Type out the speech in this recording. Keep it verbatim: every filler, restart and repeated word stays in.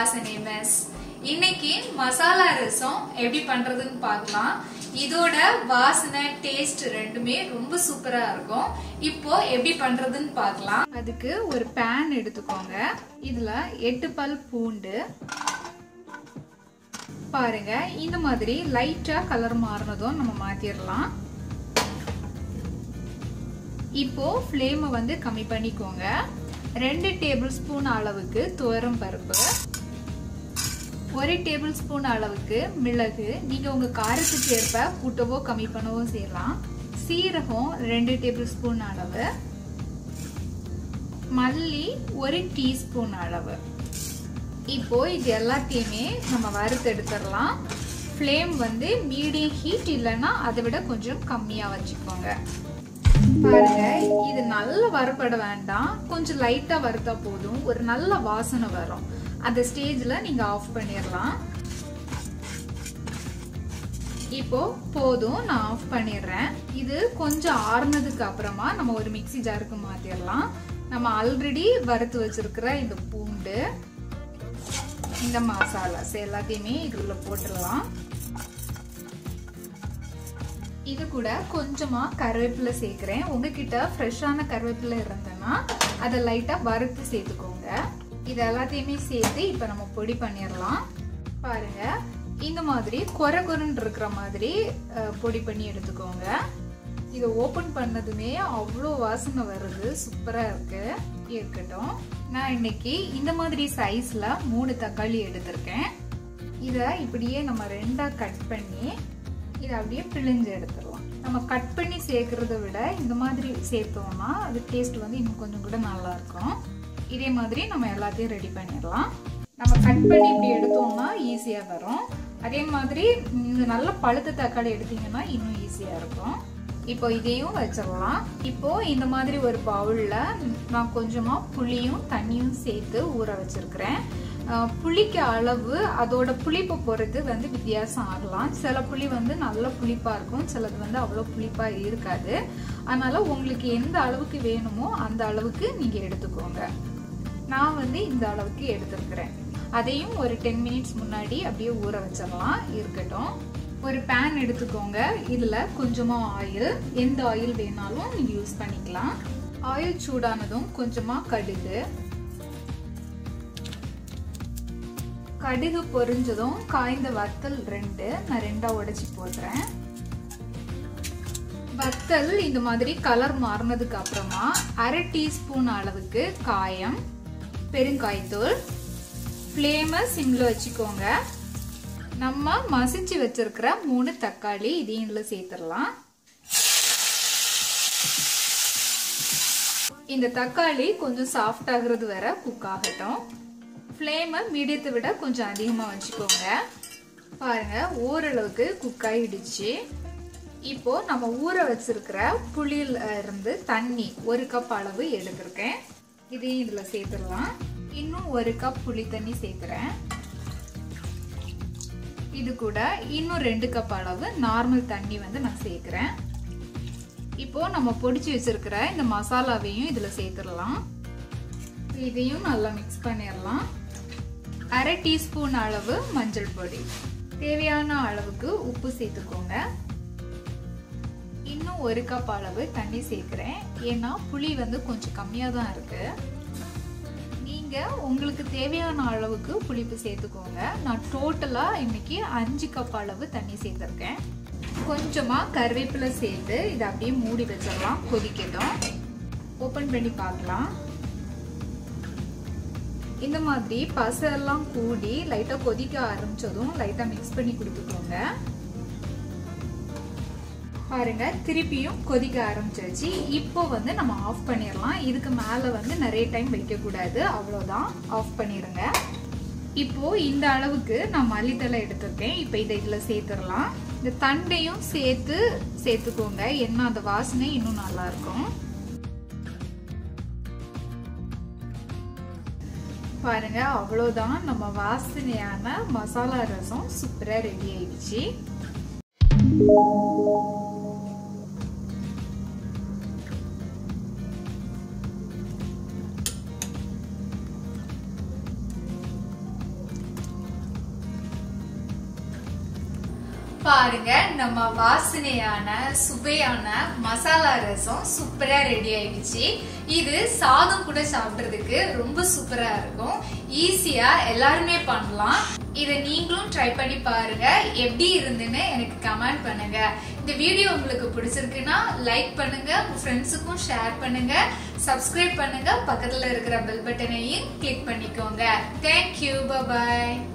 வாசனை மெஸ். இன்னைக்கு மசாலா ரசம் எப்படி பண்றதுன்னு பார்க்கலாம். இதோட வாசனை டேஸ்ட் ரெண்டுமே ரொம்ப சூப்பரா இருக்கும். இப்போ எப்படி பண்றதுன்னு பார்க்கலாம். அதுக்கு ஒரு பேன் எடுத்துக்கோங்க. இதுல எட்டு பல் பூண்டு பாருங்க, இந்த மாதிரி லைட்டா கலர் மாறினதும் நம்ம மாத்திரலாம். இப்போ ஃப்ளேமை வந்து கம்மி பண்ணிக்கோங்க. ரெண்டு டேபிள் ஸ்பூன் அளவுக்கு துவரம் பருப்பு, ஒரு டேபிள் ஸ்பூன் அளவுக்கு மிளகு, நீங்க உங்க காரத்துக்கு ஏற்ப கூட்டவோ கம்மி பண்ணவோ செய்யலாம். சீரகம் ரெண்டு டேபிள் ஸ்பூன் அளவு, மல்லி ஒரு டீஸ்பூன் அளவு. இப்போ இது எல்லாத்தையுமே நம்ம வறுத்து எடுத்துடலாம். ஃப்ளேம் வந்து மீடியம் ஹீட் இல்லைன்னா அதை விட கொஞ்சம் கம்மியா வச்சுக்கோங்க. பாருங்க, இது நல்ல வறுபட வேண்டாம், கொஞ்சம் லைட்டா வறுத்தா போதும். ஒரு நல்ல வாசனை வரும். அந்த ஸ்டேஜ்ல நீங்க ஆஃப் பண்ணிடலாம். இப்போ போதும், நான் ஆஃப் பண்ணிடுறேன். இது கொஞ்சம் ஆறுனதுக்கு அப்புறமா நம்ம ஒரு மிக்ஸி ஜாருக்கு மாத்திரலாம். நம்ம ஆல்ரெடி வறுத்து வச்சிருக்கிற இந்த பூண்டு, இந்த மசாலாஸ் எல்லாத்தையுமே இதுல போட்டுடலாம். இது கூட கொஞ்சமா கருவேப்பிலை சேர்க்கிறேன். உங்ககிட்ட ஃப்ரெஷ்ஷான கருவேப்பிலை இருந்ததுன்னா அதை லைட்டா வறுத்து சேர்த்துக்கோங்க. இது எல்லாத்தையுமே சேர்த்து இப்ப நம்ம பொடி பண்ணிடலாம். பாருங்க, இந்த மாதிரி கொர கொரன்னு இருக்கிற மாதிரி பொடி பண்ணி எடுத்துக்கோங்க. இதை ஓபன் பண்ணதுமே அவ்வளோ வாசனை வருது, சூப்பரா இருக்கு. இருக்கட்டும், நான் இன்னைக்கு இந்த மாதிரி சைஸ்ல மூணு தக்காளி எடுத்திருக்கேன். இத இப்படியே நம்ம ரெண்டா கட் பண்ணி இதை அப்படியே பிழிஞ்சு எடுத்துடலாம். நம்ம கட் பண்ணி சேர்க்கறத விட இந்த மாதிரி சேர்த்தோம்னா அது டேஸ்ட் வந்து இன்னும் கொஞ்சம் கூட நல்லா இருக்கும். இதே மாதிரி நம்ம எல்லாத்தையும் ரெடி பண்ணிடலாம். நம்ம கட் பண்ணி இப்படி எடுத்தோம்னா ஈஸியா வரும். அதே மாதிரி நல்ல பழுத்த தக்காளி எடுத்தீங்கன்னா இன்னும் ஈஸியா இருக்கும். இப்போ இதையும் வச்சிடலாம். இப்போ இந்த மாதிரி ஒரு பவுல்ல நான் கொஞ்சமா புளியும் தண்ணியும் சேர்த்து ஊற வச்சிருக்கிறேன். புளிக்க அளவு அதோட புளிப்பை பொறுத்து வந்து வித்தியாசம் ஆகலாம். சில புளி வந்து நல்ல புளிப்பா இருக்கும், சிலது வந்து அவ்வளோ புளிப்பா இருக்காது. அதனால உங்களுக்கு எந்த அளவுக்கு வேணுமோ அந்த அளவுக்கு நீங்க எடுத்துக்கோங்க. நான் வந்து இந்த அளவுக்கு எடுத்துருக்கிறேன். அதையும் ஒரு டென் மினிட்ஸ் முன்னாடி அப்படியே ஊற வச்சிடலாம். இருக்கட்டும், ஒரு பேன் எடுத்துக்கோங்க. இதுல கொஞ்சமா ஆயில், எந்த ஆயில் வேணாலும் நீங்க யூஸ் பண்ணிக்கலாம். ஆயில் சூடானதும் கொஞ்சமா கடுகு, கடுகு பொரிஞ்சதும் காய்ந்த வத்தல் ரெண்டு நான் ரெண்டா உடைச்சி போடுறேன். வத்தல் இந்த மாதிரி கலர் மாறினதுக்கு அப்புறமா அரை டீஸ்பூன் அளவுக்கு காயம், பெருங்காயத்தூள். ஃப்ளேமை சிம்ல வச்சுக்கோங்க. நம்ம மசிச்சு வச்சிருக்கிற மூணு தக்காளி இதையும் இதுல சேர்த்துடலாம். இந்த தக்காளி கொஞ்சம் சாஃப்ட் ஆகுறது வரை குக் ஆகட்டும். ஃப்ளேமை மீடியத்தை விட கொஞ்சம் அதிகமா வச்சுக்கோங்க. பாருங்க, ஓரளவுக்கு குக் ஆயிடுச்சு. இப்போ நம்ம ஊற வச்சிருக்கிற புளியில இருந்து தண்ணி ஒரு கப் அளவு எடுத்திருக்கேன். இதையும் இதுல சேர்த்துடலாம். இன்னும் ஒரு கப் புளி தண்ணி சேர்க்கிறேன். இது கூட இன்னும் ரெண்டு கப் அளவு நார்மல் தண்ணி வந்து நான் சேர்க்கிறேன். இப்போ நம்ம பொடிச்சு வச்சிருக்கிற இந்த மசாலாவையும் இதுல சேர்த்துடலாம். இதையும் நல்லா மிக்ஸ் பண்ணிடலாம். அரை டீஸ்பூன் அளவு மஞ்சள் பொடி, தேவையான அளவுக்கு உப்பு சேர்த்துக்கோங்க. இன்னும் ஒரு கப் அளவு தண்ணி சேர்க்கிறேன். ஏன்னா புளி வந்து கொஞ்சம் கம்மியா தான் இருக்கு. நீங்க உங்களுக்கு தேவையான அளவுக்கு புளிப்பு சேர்த்துக்கோங்க. நான் டோட்டலா இன்னைக்கு அஞ்சு கப் அளவு தண்ணி சேர்த்திருக்கேன். கொஞ்சமா கருவேப்பிலை சேர்த்து இதை அப்படியே மூடி வச்சிடலாம். கொதிக்கட்டும். ஓபன் பண்ணி பார்க்கலாம். இந்த மாதிரி பசெல்லாம் கூடி லைட்டா கொதிக்க ஆரம்பிச்சதும் லைட்டா மிக்ஸ் பண்ணி கொடுத்துக்கோங்க. பாருங்க, திருப்பியும் கொதிக்க ஆரம்பிச்சிருச்சு. இப்போ வந்து நம்ம ஆஃப் பண்ணிடலாம். இதுக்கு மேல வந்து நிறைய டைம் வைக்க கூடாது, அவ்வளவுதான். ஆஃப் பண்ணிடுங்க. இப்போ இந்த அளவுக்கு நான் மல்லித்தலை எடுத்திருக்கேன். இப்போ இதை இதுல சேர்த்துடலாம். இந்த தண்டையும் சேர்த்து சேர்த்துக்கோங்க, என்ன அந்த வாசனை இன்னும் நல்லா இருக்கும். பாருங்க, அவ்வளவுதான். நம்ம வாசனையான மசாலா ரசம் சூப்பரா ரெடி ஆயிடுச்சு. பாருங்க நம்ம வாசனையான சுவையான மசாலா ரசம் சூப்பரா ரெடி ஆயிடுச்சு. இது சாதம் கூட சாப்பிடுறதுக்கு ரொம்ப சூப்பரா இருக்கும். ஈஸியா எல்லாருமே பண்ணலாம். இதை நீங்களும் ட்ரை பண்ணி பாருங்க. எப்படி இருந்துன்னு எனக்கு கமெண்ட் பண்ணுங்க. இந்த வீடியோ உங்களுக்கு பிடிச்சிருக்குன்னா லைக் பண்ணுங்க, உங்க ஃப்ரெண்ட்ஸுக்கும் ஷேர் பண்ணுங்க, சப்ஸ்கிரைப் பண்ணுங்க, பக்கத்துல இருக்கிற பெல் பட்டனையும் கிளிக் பண்ணிக்கோங்க. தேங்க்யூ, பை பாய்.